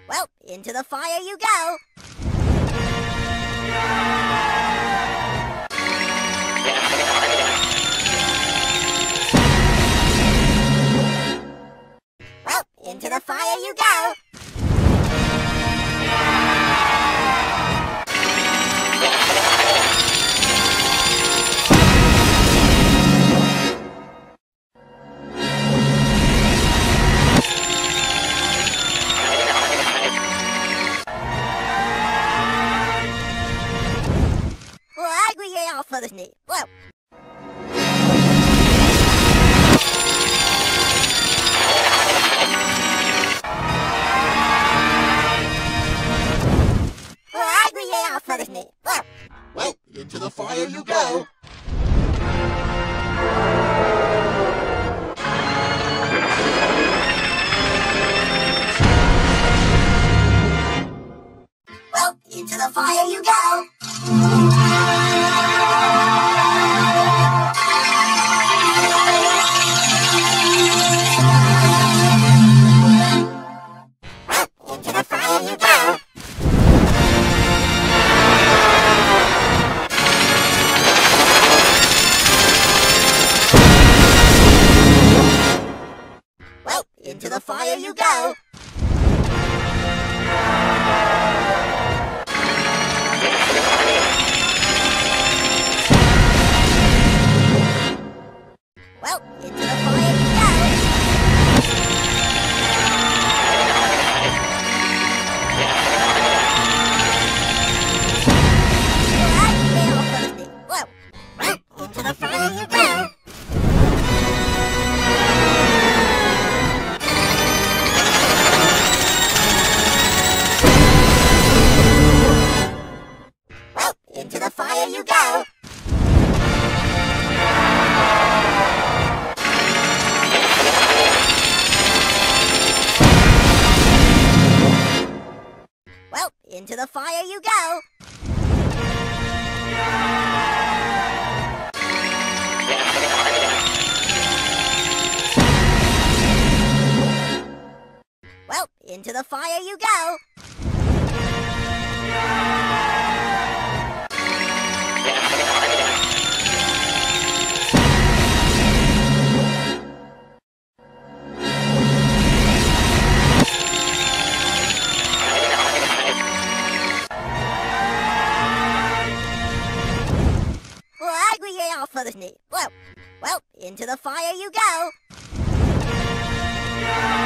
Well, into the fire you go. Well, into the fire you go. For this knee. Well. For this knee. Well, into the fire you go. Well, into the fire you go. Into the fire you go. Well, into the fire you go. Well, into the fire you go. Into the fire you go. Well, into the fire you go. Well, into the fire you go. For this knee. Well, into the fire you go.